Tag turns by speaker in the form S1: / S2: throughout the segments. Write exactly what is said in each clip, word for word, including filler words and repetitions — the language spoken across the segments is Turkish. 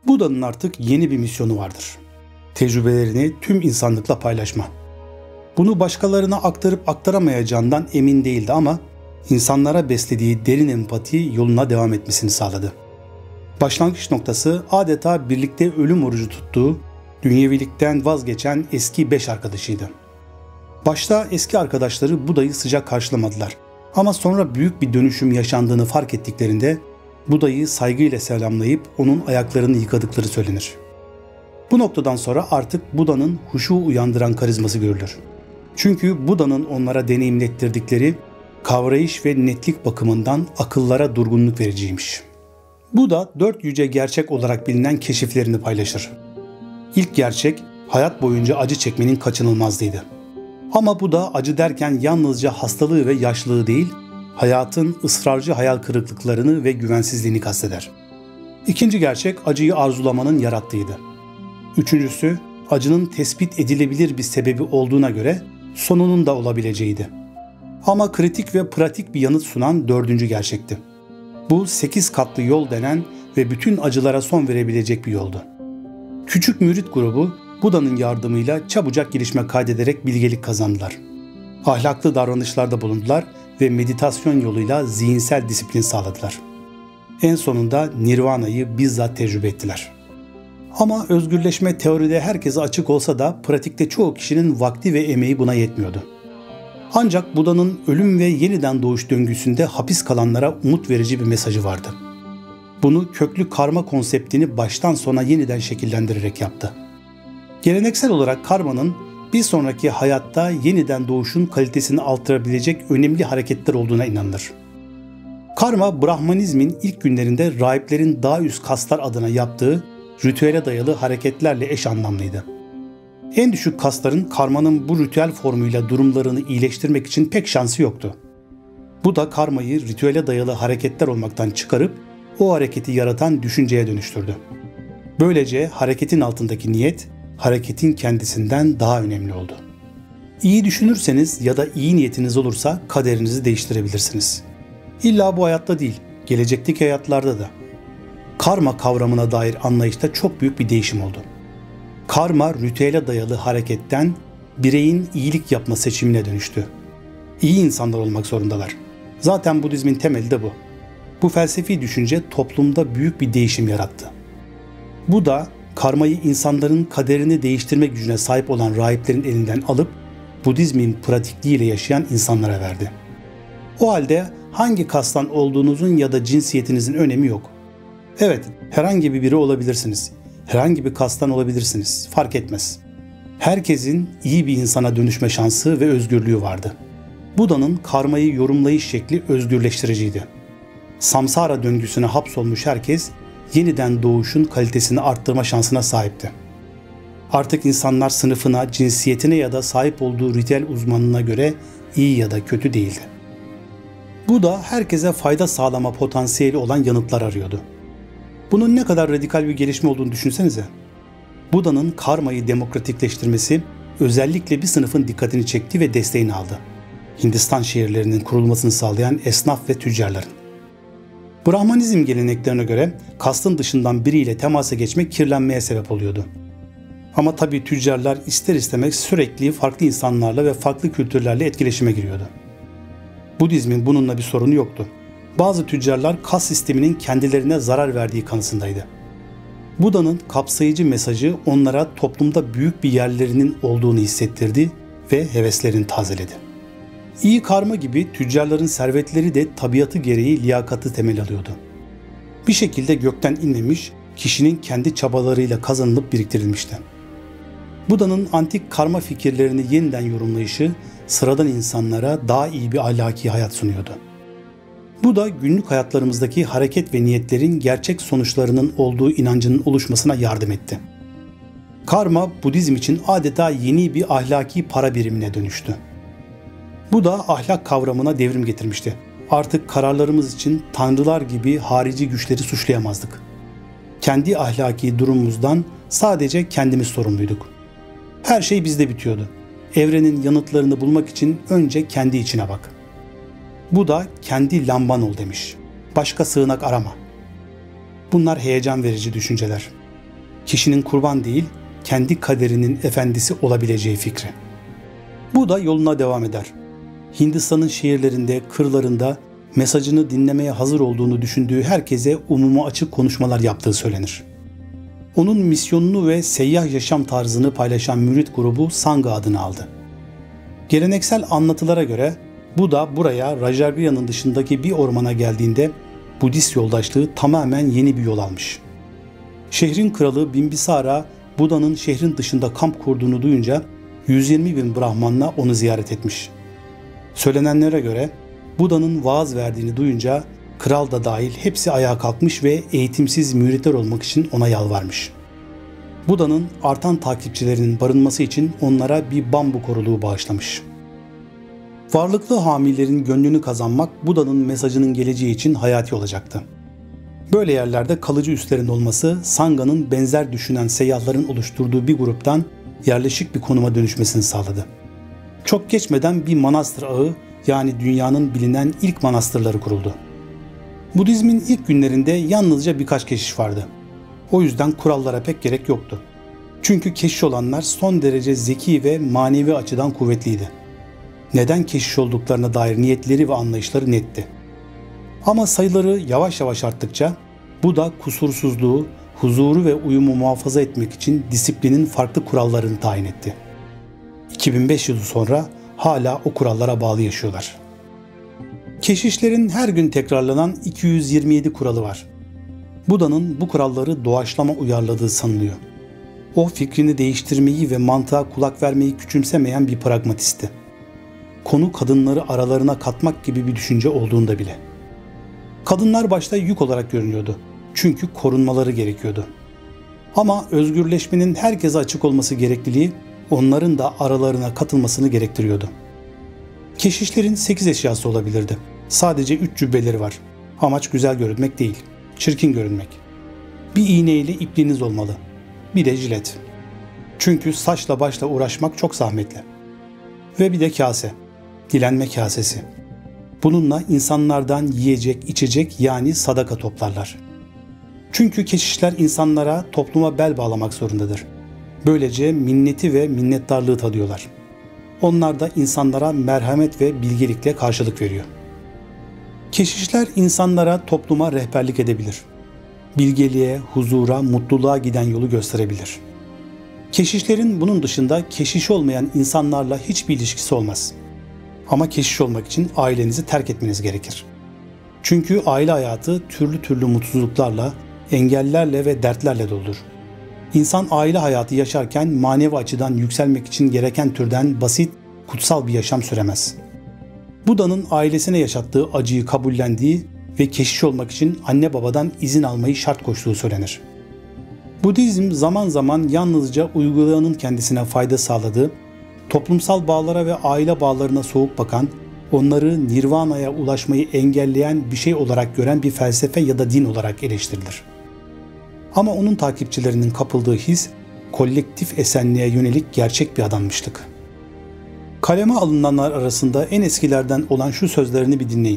S1: Buda'nın artık yeni bir misyonu vardır. Tecrübelerini tüm insanlıkla paylaşma. Bunu başkalarına aktarıp aktaramayacağından emin değildi ama insanlara beslediği derin empati yoluna devam etmesini sağladı. Başlangıç noktası adeta birlikte ölüm orucu tuttuğu, dünyevilikten vazgeçen eski beş arkadaşıydı. Başta eski arkadaşları Buda'yı sıcak karşılamadılar ama sonra büyük bir dönüşüm yaşandığını fark ettiklerinde Buda'yı saygıyla selamlayıp onun ayaklarını yıkadıkları söylenir. Bu noktadan sonra artık Buda'nın huşu uyandıran karizması görülür. Çünkü Buda'nın onlara deneyimlettirdikleri kavrayış ve netlik bakımından akıllara durgunluk vericiymiş. Buda dört yüce gerçek olarak bilinen keşiflerini paylaşır. İlk gerçek hayat boyunca acı çekmenin kaçınılmazlığıydı. Ama Buda acı derken yalnızca hastalığı ve yaşlılığı değil, hayatın ısrarcı hayal kırıklıklarını ve güvensizliğini kasteder. İkinci gerçek acıyı arzulamanın yarattığıydı. Üçüncüsü acının tespit edilebilir bir sebebi olduğuna göre sonunun da olabileceğiydi. Ama kritik ve pratik bir yanıt sunan dördüncü gerçekti. Bu sekiz katlı yol denen ve bütün acılara son verebilecek bir yoldu. Küçük mürit grubu Buda'nın yardımıyla çabucak gelişme kaydederek bilgelik kazandılar. Ahlaklı davranışlarda bulundular ve meditasyon yoluyla zihinsel disiplin sağladılar. En sonunda Nirvana'yı bizzat tecrübe ettiler. Ama özgürleşme teoride herkese açık olsa da pratikte çoğu kişinin vakti ve emeği buna yetmiyordu. Ancak Buda'nın ölüm ve yeniden doğuş döngüsünde hapis kalanlara umut verici bir mesajı vardı. Bunu köklü karma konseptini baştan sona yeniden şekillendirerek yaptı. Geleneksel olarak karmanın bir sonraki hayatta yeniden doğuşun kalitesini artırabilecek önemli hareketler olduğuna inanılır. Karma, Brahmanizmin ilk günlerinde rahiplerin daha üst kastlar adına yaptığı ritüele dayalı hareketlerle eş anlamlıydı. En düşük kastların karmanın bu ritüel formuyla durumlarını iyileştirmek için pek şansı yoktu. Bu da karmayı ritüele dayalı hareketler olmaktan çıkarıp o hareketi yaratan düşünceye dönüştürdü. Böylece hareketin altındaki niyet, hareketin kendisinden daha önemli oldu. İyi düşünürseniz ya da iyi niyetiniz olursa kaderinizi değiştirebilirsiniz. İlla bu hayatta değil, gelecekteki hayatlarda da. Karma kavramına dair anlayışta çok büyük bir değişim oldu. Karma, ritüele dayalı hareketten bireyin iyilik yapma seçimine dönüştü. İyi insanlar olmak zorundalar. Zaten Budizmin temeli de bu. Bu felsefi düşünce toplumda büyük bir değişim yarattı. Bu da karmayı insanların kaderini değiştirme gücüne sahip olan rahiplerin elinden alıp Budizmin pratikliğiyle yaşayan insanlara verdi. O halde hangi kastan olduğunuzun ya da cinsiyetinizin önemi yok. Evet, herhangi bir biri olabilirsiniz. Herhangi bir kastan olabilirsiniz. Fark etmez. Herkesin iyi bir insana dönüşme şansı ve özgürlüğü vardı. Buda'nın karmayı yorumlayış şekli özgürleştiriciydi. Samsara döngüsüne hapsolmuş herkes yeniden doğuşun kalitesini arttırma şansına sahipti. Artık insanlar sınıfına, cinsiyetine ya da sahip olduğu ritüel uzmanına göre iyi ya da kötü değildi. Buda herkese fayda sağlama potansiyeli olan yanıtlar arıyordu. Bunun ne kadar radikal bir gelişme olduğunu düşünsenize. Buda'nın karmayı demokratikleştirmesi özellikle bir sınıfın dikkatini çekti ve desteğini aldı. Hindistan şehirlerinin kurulmasını sağlayan esnaf ve tüccarların. Brahmanizm geleneklerine göre kastın dışından biriyle temasa geçmek kirlenmeye sebep oluyordu. Ama tabii tüccarlar ister istemez sürekli farklı insanlarla ve farklı kültürlerle etkileşime giriyordu. Budizmin bununla bir sorunu yoktu. Bazı tüccarlar kas sisteminin kendilerine zarar verdiği kanısındaydı. Buda'nın kapsayıcı mesajı onlara toplumda büyük bir yerlerinin olduğunu hissettirdi ve heveslerini tazeledi. İyi karma gibi tüccarların servetleri de tabiatı gereği liyakatı temel alıyordu. Bir şekilde gökten inmemiş, kişinin kendi çabalarıyla kazanılıp biriktirilmişti. Buda'nın antik karma fikirlerini yeniden yorumlayışı sıradan insanlara daha iyi bir ahlaki hayat sunuyordu. Bu da günlük hayatlarımızdaki hareket ve niyetlerin gerçek sonuçlarının olduğu inancının oluşmasına yardım etti. Karma, Budizm için adeta yeni bir ahlaki para birimine dönüştü. Bu da ahlak kavramına devrim getirmişti. Artık kararlarımız için tanrılar gibi harici güçleri suçlayamazdık. Kendi ahlaki durumumuzdan sadece kendimiz sorumluyduk. Her şey bizde bitiyordu. Evrenin yanıtlarını bulmak için önce kendi içine bak. Bu da kendi lamban ol demiş. Başka sığınak arama. Bunlar heyecan verici düşünceler. kişinin kurban değil, kendi kaderinin efendisi olabileceği fikri. Bu da yoluna devam eder. Hindistan'ın şehirlerinde, kırlarında mesajını dinlemeye hazır olduğunu düşündüğü herkese umuma açık konuşmalar yaptığı söylenir. Onun misyonunu ve seyyah yaşam tarzını paylaşan mürit grubu Sangha adını aldı. Geleneksel anlatılara göre Buda buraya Rajargria'nın dışındaki bir ormana geldiğinde Budist yoldaşlığı tamamen yeni bir yol almış. Şehrin kralı Bimbisara, Buda'nın şehrin dışında kamp kurduğunu duyunca yüz yirmi bin Brahmanla onu ziyaret etmiş. Söylenenlere göre Buda'nın vaaz verdiğini duyunca kral da dahil hepsi ayağa kalkmış ve eğitimsiz müritler olmak için ona yalvarmış. Buda'nın artan takipçilerinin barınması için onlara bir bambu koruluğu bağışlamış. Varlıklı hamilerin gönlünü kazanmak Buda'nın mesajının geleceği için hayati olacaktı. Böyle yerlerde kalıcı üslerin olması Sangha'nın benzer düşünen seyyahların oluşturduğu bir gruptan yerleşik bir konuma dönüşmesini sağladı. Çok geçmeden bir manastır ağı, yani dünyanın bilinen ilk manastırları kuruldu. Budizmin ilk günlerinde yalnızca birkaç keşiş vardı. O yüzden kurallara pek gerek yoktu. Çünkü keşiş olanlar son derece zeki ve manevi açıdan kuvvetliydi. Neden keşiş olduklarına dair niyetleri ve anlayışları netti. Ama sayıları yavaş yavaş arttıkça Buda kusursuzluğu, huzuru ve uyumu muhafaza etmek için disiplinin farklı kurallarını tayin etti. iki bin beş yılı sonra hala o kurallara bağlı yaşıyorlar. Keşişlerin her gün tekrarlanan iki yüz yirmi yedi kuralı var. Buda'nın bu kuralları doğaçlama uyarladığı sanılıyor. O fikrini değiştirmeyi ve mantığa kulak vermeyi küçümsemeyen bir pragmatistti. Konu kadınları aralarına katmak gibi bir düşünce olduğunda bile. Kadınlar başta yük olarak görünüyordu. Çünkü korunmaları gerekiyordu. Ama özgürleşmenin herkese açık olması gerekliliği onların da aralarına katılmasını gerektiriyordu. Keşişlerin sekiz eşyası olabilirdi. Sadece üç cübbeleri var. Amaç güzel görünmek değil, çirkin görünmek. Bir iğneyle ipliğiniz olmalı. Bir de jilet. Çünkü saçla başla uğraşmak çok zahmetli. Ve bir de kase. Dilenme kasesi. Bununla insanlardan yiyecek, içecek yani sadaka toplarlar. Çünkü keşişler insanlara, topluma bel bağlamak zorundadır. Böylece minneti ve minnettarlığı tadıyorlar. Onlar da insanlara merhamet ve bilgelikle karşılık veriyor. Keşişler insanlara, topluma rehberlik edebilir. Bilgeliğe, huzura, mutluluğa giden yolu gösterebilir. Keşişlerin bunun dışında keşiş olmayan insanlarla hiçbir ilişkisi olmaz. Ama keşiş olmak için ailenizi terk etmeniz gerekir. Çünkü aile hayatı türlü türlü mutsuzluklarla, engellerle ve dertlerle doludur. İnsan aile hayatı yaşarken manevi açıdan yükselmek için gereken türden basit, kutsal bir yaşam süremez. Buda'nın ailesine yaşattığı acıyı kabullendiği ve keşiş olmak için anne babadan izin almayı şart koştuğu söylenir. Budizm zaman zaman yalnızca uygulayanın kendisine fayda sağladığı, toplumsal bağlara ve aile bağlarına soğuk bakan, onları nirvana'ya ulaşmayı engelleyen bir şey olarak gören bir felsefe ya da din olarak eleştirilir. Ama onun takipçilerinin kapıldığı his, kolektif esenliğe yönelik gerçek bir adanmışlık. Kaleme alınanlar arasında en eskilerden olan şu sözlerini bir dinleyin.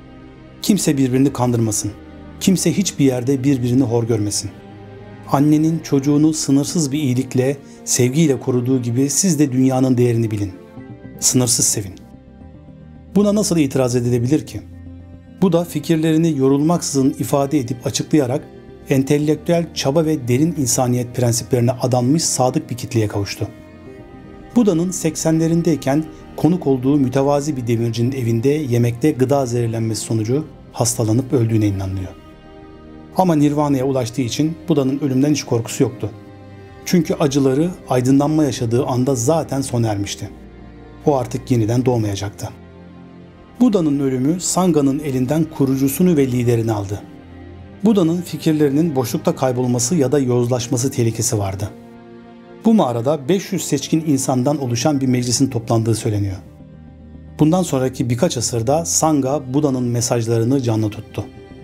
S1: Kimse birbirini kandırmasın. Kimse hiçbir yerde birbirini hor görmesin. Annenin çocuğunu sınırsız bir iyilikle, sevgiyle koruduğu gibi siz de dünyanın değerini bilin. Sınırsız sevin. Buna nasıl itiraz edilebilir ki? Bu da fikirlerini yorulmaksızın ifade edip açıklayarak entelektüel çaba ve derin insaniyet prensiplerine adanmış sadık bir kitleye kavuştu. Buda'nın seksenlerindeyken konuk olduğu mütevazi bir demircinin evinde yemekte gıda zehirlenmesi sonucu hastalanıp öldüğüne inanılıyor. Ama Nirvana'ya ulaştığı için Buda'nın ölümden hiç korkusu yoktu. Çünkü acıları aydınlanma yaşadığı anda zaten sona ermişti. O artık yeniden doğmayacaktı. Buda'nın ölümü Sangha'nın elinden kurucusunu ve liderini aldı. Buda'nın fikirlerinin boşlukta kaybolması ya da yozlaşması tehlikesi vardı. Bu mağarada beş yüz seçkin insandan oluşan bir meclisin toplandığı söyleniyor. Bundan sonraki birkaç asırda Sangha Buda'nın mesajlarını canlı tuttu.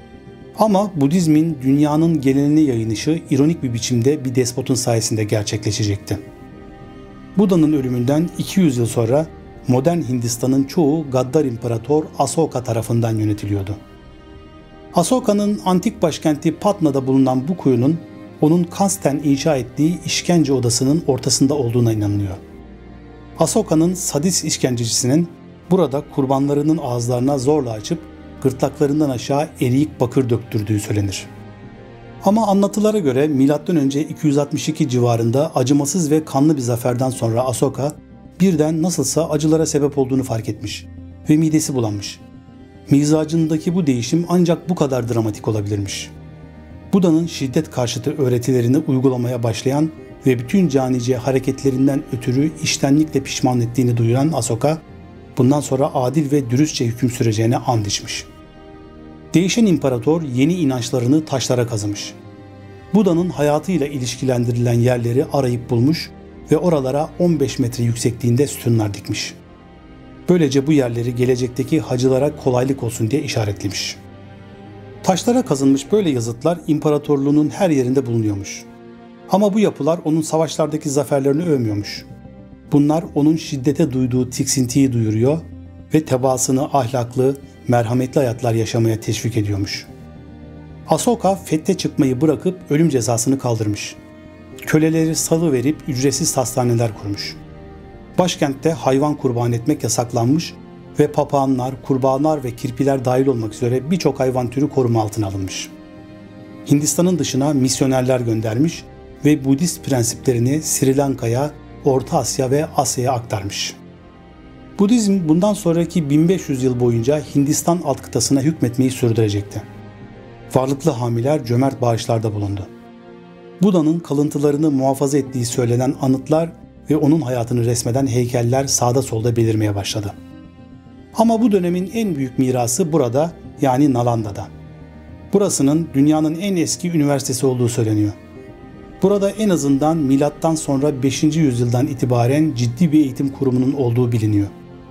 S1: Ama Budizmin dünyanın geneline yayılışı ironik bir biçimde bir despotun sayesinde gerçekleşecekti. Buda'nın ölümünden iki yüz yıl sonra modern Hindistan'ın çoğu gaddar imparator Asoka tarafından yönetiliyordu. Asoka'nın antik başkenti Patna'da bulunan bu kuyunun onun kasten inşa ettiği işkence odasının ortasında olduğuna inanılıyor. Asoka'nın sadist işkencecisinin burada kurbanlarının ağızlarına zorla açıp gırtlaklarından aşağı eriyik bakır döktürdüğü söylenir. Ama anlatılara göre milattan önce iki yüz altmış iki civarında acımasız ve kanlı bir zaferden sonra Asoka birden nasılsa acılara sebep olduğunu fark etmiş ve midesi bulanmış. Mizacındaki bu değişim ancak bu kadar dramatik olabilirmiş. Buda'nın şiddet karşıtı öğretilerini uygulamaya başlayan ve bütün canice hareketlerinden ötürü içtenlikle pişman ettiğini duyuran Asoka, bundan sonra adil ve dürüstçe hüküm süreceğine and içmiş. Değişen imparator yeni inançlarını taşlara kazımış. Buda'nın hayatıyla ilişkilendirilen yerleri arayıp bulmuş ve oralara on beş metre yüksekliğinde sütunlar dikmiş. Böylece bu yerleri gelecekteki hacılara kolaylık olsun diye işaretlemiş. Taşlara kazınmış böyle yazıtlar imparatorluğunun her yerinde bulunuyormuş. Ama bu yapılar onun savaşlardaki zaferlerini övmüyormuş. Bunlar onun şiddete duyduğu tiksintiyi duyuruyor ve tebaasını ahlaklı, merhametli hayatlar yaşamaya teşvik ediyormuş. Asoka fethe çıkmayı bırakıp ölüm cezasını kaldırmış. Köleleri salıverip ücretsiz hastaneler kurmuş. Başkentte hayvan kurban etmek yasaklanmış ve papağanlar, kurbanlar ve kirpiler dahil olmak üzere birçok hayvan türü koruma altına alınmış. Hindistan'ın dışına misyonerler göndermiş ve Budist prensiplerini Sri Lanka'ya, Orta Asya ve Asya'ya aktarmış. Budizm bundan sonraki bin beş yüz yıl boyunca Hindistan alt kıtasına hükmetmeyi sürdürecekti. Varlıklı hamiler cömert bağışlarda bulundu. Buda'nın kalıntılarını muhafaza ettiği söylenen anıtlar ve onun hayatını resmeden heykeller sağda solda belirmeye başladı. Ama bu dönemin en büyük mirası burada, yani Nalanda'da. Burasının dünyanın en eski üniversitesi olduğu söyleniyor. Burada en azından milattan sonra beşinci yüzyıldan itibaren ciddi bir eğitim kurumunun olduğu biliniyor.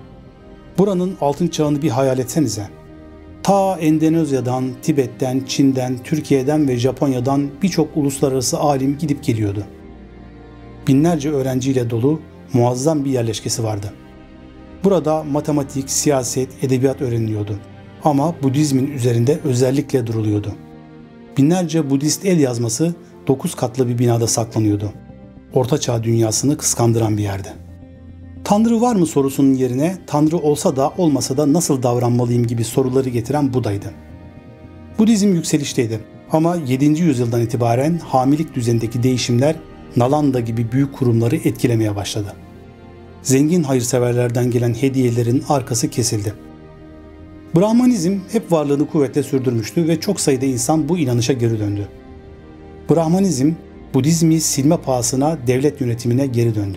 S1: Buranın altın çağını bir hayal etsenize. Ta Endonezya'dan, Tibet'ten, Çin'den, Türkiye'den ve Japonya'dan birçok uluslararası alim gidip geliyordu. Binlerce öğrenciyle dolu muazzam bir yerleşkesi vardı. Burada matematik, siyaset, edebiyat öğreniliyordu. Ama Budizmin üzerinde özellikle duruluyordu. Binlerce Budist el yazması dokuz katlı bir binada saklanıyordu. Orta Çağ dünyasını kıskandıran bir yerde. Tanrı var mı sorusunun yerine Tanrı olsa da olmasa da nasıl davranmalıyım gibi soruları getiren Buda'ydı. Budizm yükselişteydi ama yedinci yüzyıldan itibaren hamilik düzenindeki değişimler Nalanda gibi büyük kurumları etkilemeye başladı. Zengin hayırseverlerden gelen hediyelerin arkası kesildi. Brahmanizm hep varlığını kuvvetle sürdürmüştü ve çok sayıda insan bu inanışa geri döndü. Brahmanizm, Budizmi silme pahasına devlet yönetimine geri döndü.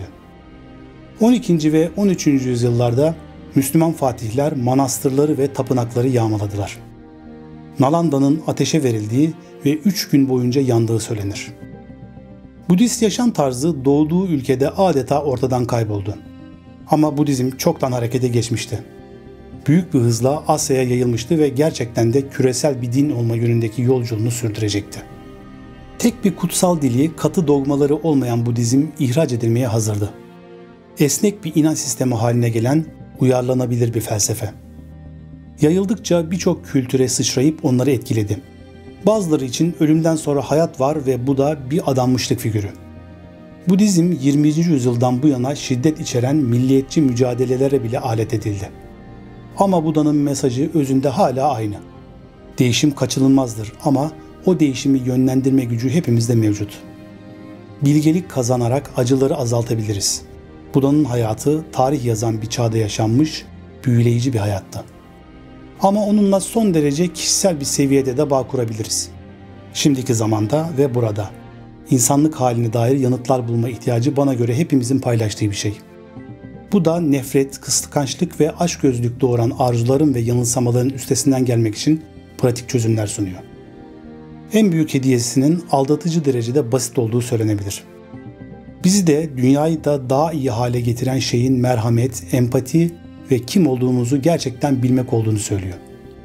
S1: on ikinci ve on üçüncü yüzyıllarda Müslüman fatihler manastırları ve tapınakları yağmaladılar. Nalanda'nın ateşe verildiği ve üç gün boyunca yandığı söylenir. Budist yaşam tarzı doğduğu ülkede adeta ortadan kayboldu. Ama Budizm çoktan harekete geçmişti. Büyük bir hızla Asya'ya yayılmıştı ve gerçekten de küresel bir din olma yönündeki yolculuğunu sürdürecekti. Tek bir kutsal dili, katı dogmaları olmayan Budizm ihraç edilmeye hazırdı. Esnek bir inanç sistemi haline gelen uyarlanabilir bir felsefe. Yayıldıkça birçok kültüre sıçrayıp onları etkiledi. Bazıları için ölümden sonra hayat var ve bu da bir adanmışlık figürü. Budizm yirminci yüzyıldan bu yana şiddet içeren milliyetçi mücadelelere bile alet edildi. Ama Buda'nın mesajı özünde hala aynı. Değişim kaçınılmazdır ama o değişimi yönlendirme gücü hepimizde mevcut. Bilgelik kazanarak acıları azaltabiliriz. Buda'nın hayatı tarih yazan bir çağda yaşanmış, büyüleyici bir hayattı. Ama onunla son derece kişisel bir seviyede de bağ kurabiliriz. Şimdiki zamanda ve burada. İnsanlık haline dair yanıtlar bulma ihtiyacı bana göre hepimizin paylaştığı bir şey. Bu da nefret, kıskançlık ve açgözlülük doğuran arzuların ve yanılsamaların üstesinden gelmek için pratik çözümler sunuyor. En büyük hediyesinin aldatıcı derecede basit olduğu söylenebilir. Bizi de dünyayı da daha iyi hale getiren şeyin merhamet, empati ve kim olduğumuzu gerçekten bilmek olduğunu söylüyor.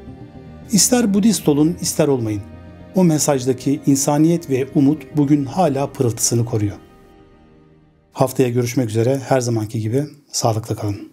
S1: İster Budist olun, ister olmayın. O mesajdaki insaniyet ve umut bugün hala pırıltısını koruyor. Haftaya görüşmek üzere, her zamanki gibi sağlıkla kalın.